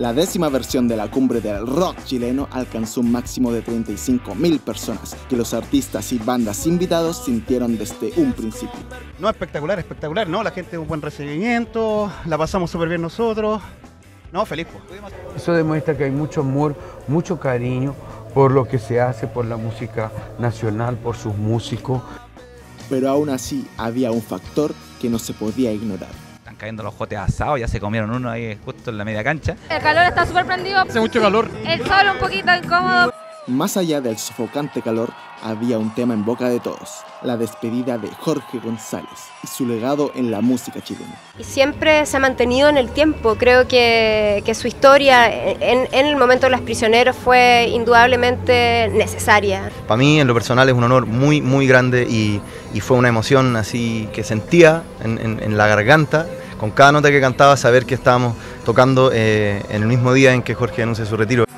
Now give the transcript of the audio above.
La 10ª versión de la cumbre del rock chileno alcanzó un máximo de 35.000 personas, que los artistas y bandas invitados sintieron desde un principio. No, espectacular, espectacular, ¿no? La gente un buen recibimiento, la pasamos súper bien nosotros. No, feliz. Eso demuestra que hay mucho amor, mucho cariño por lo que se hace, por la música nacional, por sus músicos. Pero aún así había un factor que no se podía ignorar. Están cayendo los jotes asados, ya se comieron uno ahí justo en la media cancha. El calor está súper prendido. Hace mucho calor. El sol un poquito incómodo. Más allá del sofocante calor, había un tema en boca de todos: la despedida de Jorge González y su legado en la música chilena. Y siempre se ha mantenido en el tiempo. Creo que su historia en el momento de Los Prisioneros fue indudablemente necesaria. Para mí, en lo personal, es un honor muy, muy grande y fue una emoción así que sentía en la garganta con cada nota que cantaba, saber que estábamos tocando en el mismo día en que Jorge anuncia su retiro.